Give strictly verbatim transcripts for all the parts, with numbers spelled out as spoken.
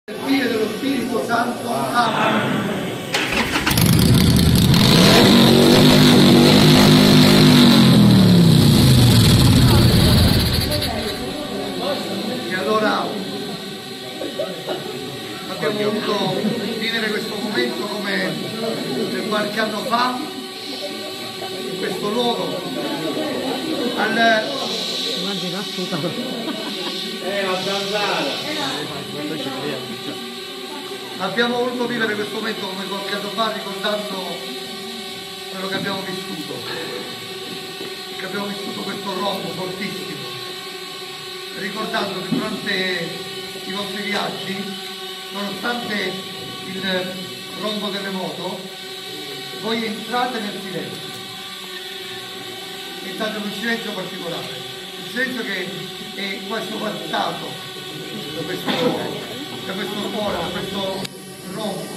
Del Figlio e dello Spirito Santo. Amen. E allora abbiamo voluto vivere questo momento come per qualche anno fa, in questo luogo, al... Abbiamo voluto vivere questo momento come qualche anno fa, ricordando quello che abbiamo vissuto, che abbiamo vissuto questo rombo fortissimo, ricordando che durante i vostri viaggi, nonostante il rombo terremoto, voi entrate nel silenzio, entrate in un silenzio particolare, un silenzio che è quasi sovrastato da questo, da questo cuore, da questo rombo.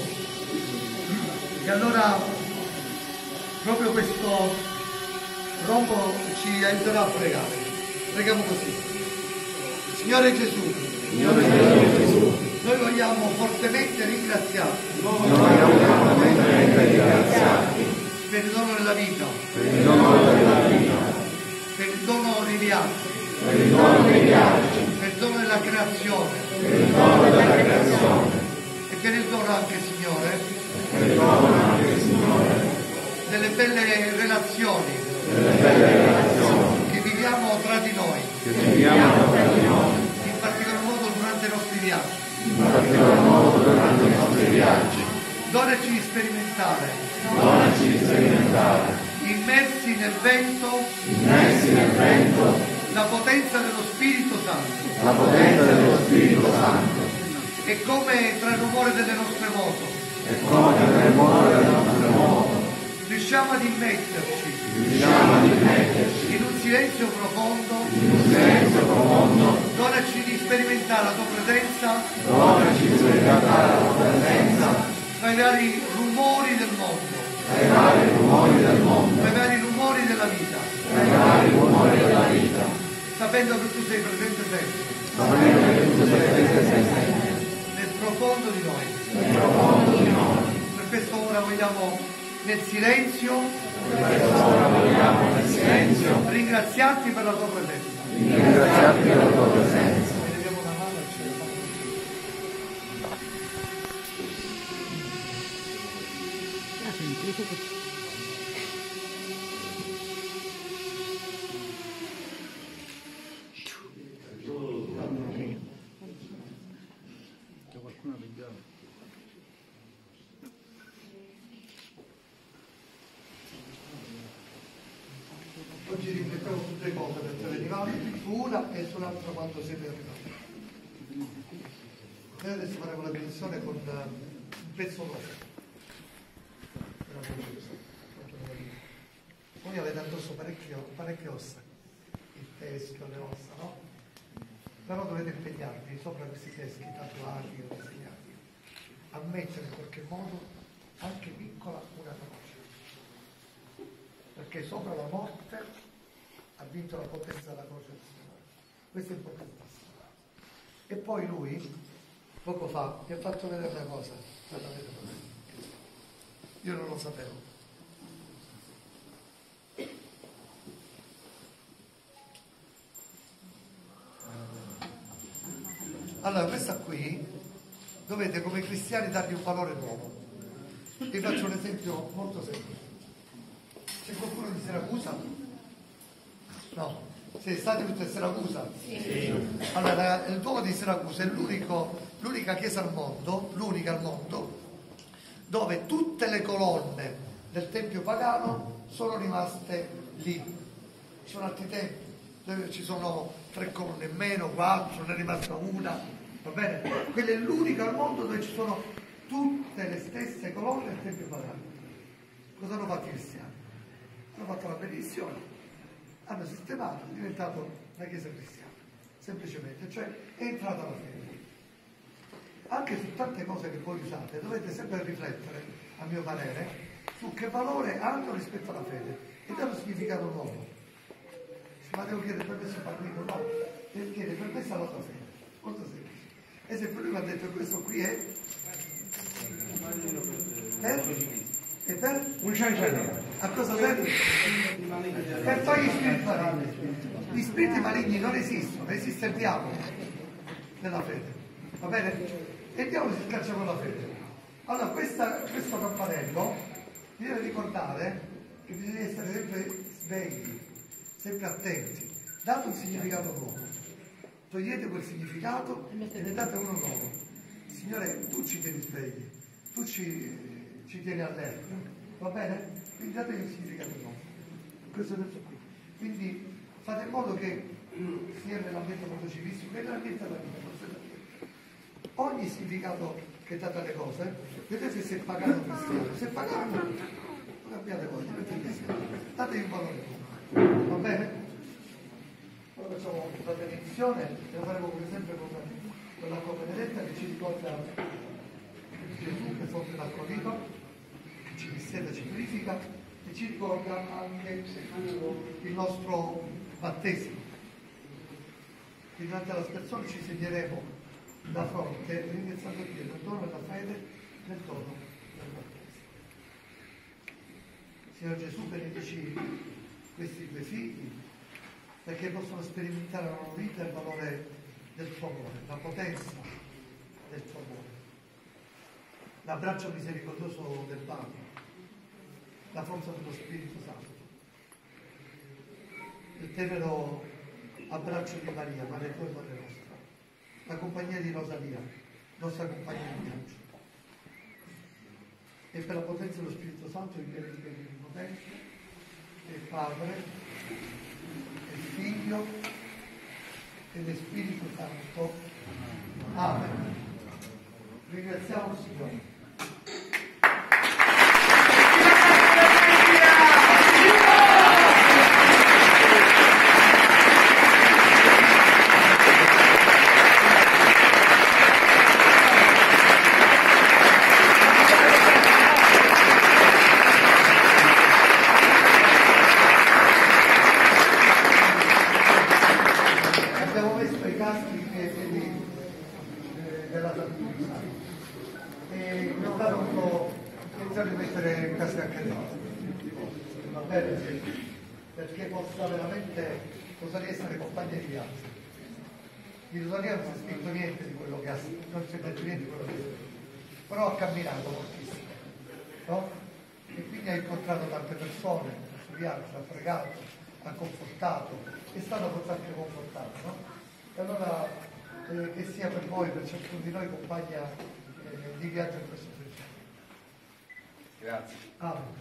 E allora proprio questo rombo ci aiuterà a pregare. Preghiamo così. Signore Gesù, Signore Gesù, noi vogliamo fortemente ringraziarti, noi vogliamo fortemente ringraziarti per il dono della vita, per il dono della vita, per il dono dei viaggi, per il dono dei viaggi, per il dono della creazione, per il dono della creazione e per il dono anche, Signore, per il dono anche, Signore, delle belle relazioni, delle belle relazioni che viviamo tra di noi, che viviamo tra di noi, in particolar modo durante i nostri viaggi, in particolar modo durante i nostri viaggi. Donaci di sperimentare, donaci di sperimentare, immersi nel vento, immersi nel vento, la potenza dello Spirito Santo, la potenza dello Spirito Santo, e come tra il rumore delle nostre moto, e come tra il rumore delle nostre moto, riusciamo ad immetterci, riusciamo ad immetterci in un silenzio profondo, in un silenzio profondo, donaci di sperimentare la tua presenza, donaci di sperimentare la tua presenza, tra i vari rumori del mondo, tra i vari rumori del mondo, tra i vari rumori della vita, tra i vari rumori della vita, sapendo che tu sei presente sempre, sapendo che tu sei presente sempre, nel profondo di noi, nel profondo di noi. Per questo ora vogliamo nel silenzio, per questo ora vogliamo nel silenzio ringraziarti per la tua presenza, ringraziarti per la tua presenza. Leviamo una mano al cielo. Oggi riflettevo su due cose per te venivate, su una e sull'altra quando siete arrivati. Noi adesso faremo la benedizione con un pezzo rosso. Voi avete addosso parecchie, parecchie ossa, il teschio, le ossa, no? Però dovete impegnarvi sopra questi teschi tatuati o disegnati a mettere in qualche modo, anche piccola, una croce. Perché sopra la morte ha vinto la potenza della croce del Signore. Questo è importantissimo. E poi lui, poco fa, mi ha fatto vedere una cosa. Io non lo sapevo. Allora, questa qui dovete come cristiani dargli un valore nuovo. Vi faccio un esempio molto semplice. C'è qualcuno di Siracusa? No. Siete stati tutti a Siracusa? Sì. Allora, il Duomo di Siracusa è l'unica chiesa al mondo, l'unica al mondo, dove tutte le colonne del tempio pagano sono rimaste lì. Ci sono altri tempi dove ci sono tre colonne in meno, quattro, ne è rimasta una, va bene? Quella è l'unica al mondo dove ci sono tutte le stesse colonne del tempio pagano. Cosa hanno fatto i cristiani? Hanno fatto la benedizione, hanno sistemato, è diventato una chiesa cristiana, semplicemente, cioè è entrata la fede. Anche su tante cose che voi usate dovete sempre riflettere, a mio parere, su che valore hanno rispetto alla fede e dare un significato nuovo. Ma devo chiedere permesso al bambino? No, devo chiedere permesso alla tua fede, molto semplice. esempio lui mi ha detto questo qui è per, e per un cianciano. a cosa serve? Per togliere gli spiriti maligni. Gli spiriti maligni non esistono, esiste il diavolo nella fede, va bene? E il diavolo si scaccia con la fede. Allora questa, questo campanello vi deve ricordare che bisogna essere sempre svegli, sempre attenti. Date un significato nuovo, togliete quel significato e ne date uno nuovo. Signore, tu ci tieni svegli, tu ci, ci tieni allerta, va bene? Quindi dategli un significato nuovo. Questo senso qui. Quindi fate in modo che sia nell'ambiente motociclistico che nell'ambiente della vita. Ogni significato che date alle cose, vedete se è pagano o cristiano. Se è pagano, non cambiate voi, diventa cristiano. Dategli un valore nuovo, va bene? Ora facciamo la benedizione e lo faremo come sempre con, con l'acqua benedetta che ci ricorda Gesù che soffre l'acqua viva, che ci disseta, ci purifica e ci ricorda anche il nostro battesimo. Quindi durante l'aspersione ci segneremo da fronte ringraziando Dio nel dono della fede, nel dono del battesimo. Signore Gesù, benedici questi due figli perché possono sperimentare la loro vita e il valore del tuo amore, la potenza del tuo amore, l'abbraccio misericordioso del Padre, la forza dello Spirito Santo, il tenero abbraccio di Maria, Madre tua e Madre nostra, la compagnia di Rosalia, nostra compagna di viaggio, e per la potenza dello Spirito Santo il benedico e l'Onnipotente, il Padre, il Figlio e lo Spirito Santo. Amen. Ringraziamo il Signore. Perché possa veramente possa essere compagna di viaggio. Di Rosalia non si è scritto niente di quello che ha non si è detto niente di quello che ha scritto, però ha camminato moltissimo, no? E quindi ha incontrato tante persone nel suo viaggio, ha pregato, ha confortato, è stato forse anche confortato, no? E allora eh, che sia per voi, per ciascuno di noi compagna eh, di viaggio in questo senso. Grazie. Amen.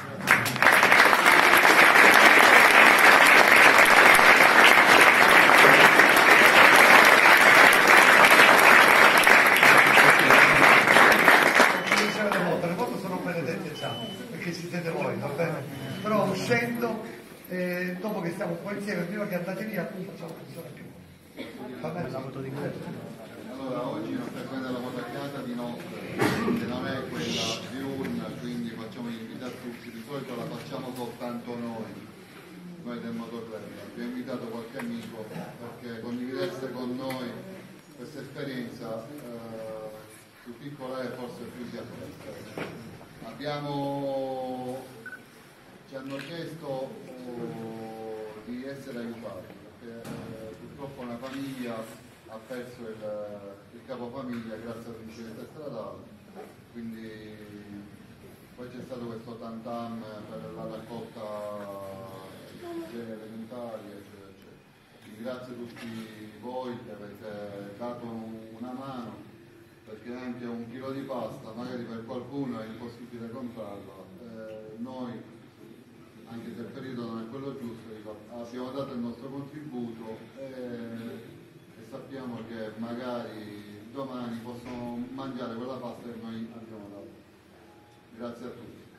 Perché ci siete voi, va bene? Però uscendo, eh, dopo che stiamo un po' insieme, prima che andate via, facciamo canzone più. Va bene? La moto di Allora, oggi non frequenta la motocicletta di notte, che non è quella diurna, quindi facciamo gli inviti a tutti. Di solito la facciamo soltanto noi, noi del motoclub. Vi ho invitato qualche amico perché condividesse con noi questa esperienza, eh, più piccola e forse più di apprezzo. Abbiamo, ci hanno chiesto oh, di essere aiutati perché eh, purtroppo una famiglia ha perso il, il capofamiglia grazie all'incidente stradale, quindi poi c'è stato questo tantam per la raccolta dei generi alimentari eccetera eccetera. Quindi grazie a tutti voi che avete dato una mano, perché anche un chilo di pasta magari per qualcuno è impossibile comprarlo, eh, noi anche se il periodo non è quello giusto dico, abbiamo dato il nostro contributo e, e sappiamo che magari domani possono mangiare quella pasta che noi abbiamo dato. Grazie a tutti.